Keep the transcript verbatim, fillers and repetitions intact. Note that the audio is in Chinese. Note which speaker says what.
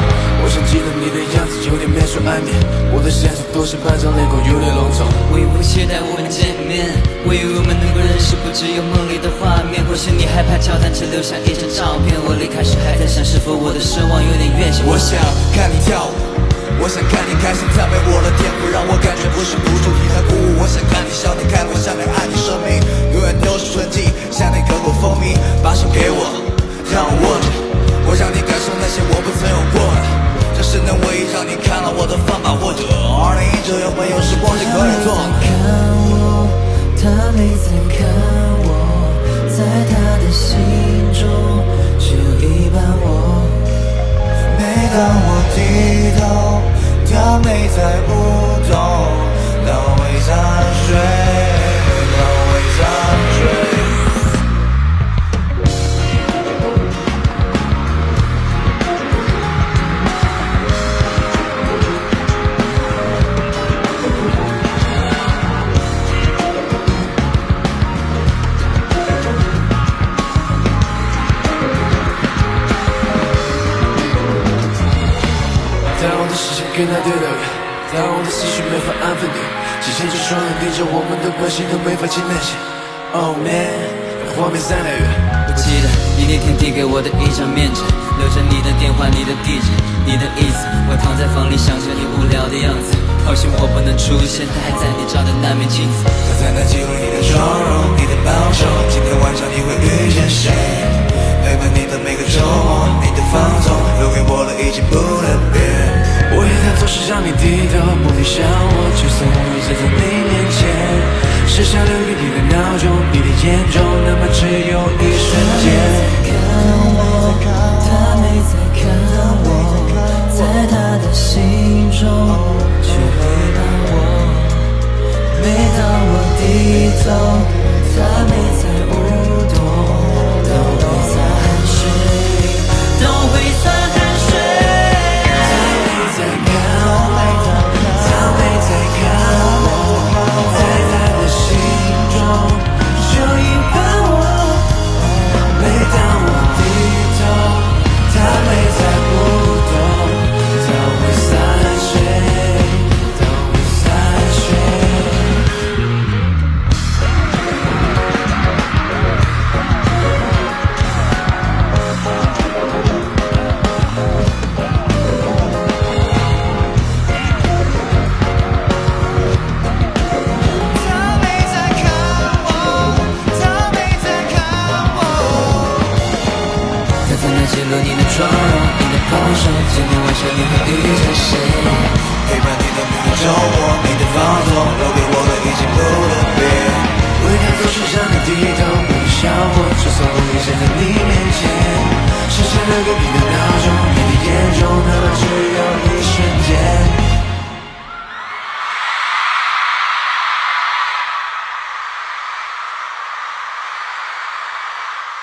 Speaker 1: 我想记得你的样子，有点面熟暧昧。我的线索都是半张脸孔，有点笼统。
Speaker 2: 我以为期待我们见面，我以为我们能够认识，不只有梦里的画面。或许你害怕交谈，只留下一张照片。我离开时还在想，是否我的奢望有点越线。
Speaker 3: 我想看你跳舞，我想看你开心，赞美我的天赋，让我感觉不是不注意和鼓舞。我想看你笑，你开怀，像你爱你生命，永远都是纯净，像那可口蜂蜜。把手给我，让我握着，我让你感受那些我不曾有过的。这是能唯一让你看到我的方法，或者二零一九有没有时光机可以做？
Speaker 4: 他没在看我，在他的心中只有一半我。
Speaker 3: 每当我低头，他没在不动，他会在睡，他会在睡。
Speaker 1: 当我的视线跟他对到眼，当我的思绪没法安分点，几千只双眼盯着我们的关系都没法去内线。Oh man， 画面在哪远？
Speaker 2: 我记得你那天递给我的一张面纸，留着你的电话、你的地址、你的意思。我躺在房里想着你无聊的样子，好像我不能出现，他还在你照的那面镜子。
Speaker 3: 他在那记录你的妆容，你的保守，今天晚上你会遇见谁？陪伴你的每个周末，你的放纵，留给我的已经不能变。
Speaker 1: 我也在做事让你低头，不必想我，就算我一直在你面前。时下留给你的闹钟，你的眼中，那么只有一瞬间。
Speaker 4: 他没在看我，在他的心中却陪伴我。每当我低头，他没在舞动，都会在酣睡，都会在酣睡。他没在看我，他没在看我，在他的心中只有一半我。每当我低头，他没在不动，都会散睡，都会散睡。他没在看我，他没在看我。
Speaker 2: 他在那记录你的妆容、你的保守，今天晚上你会遇见谁？
Speaker 3: 陪伴你的每个周末，你的放纵，留给我的已经不能变。
Speaker 1: 为他做事让你低头，不必笑我，就算我一直在你面前。剩下留给你的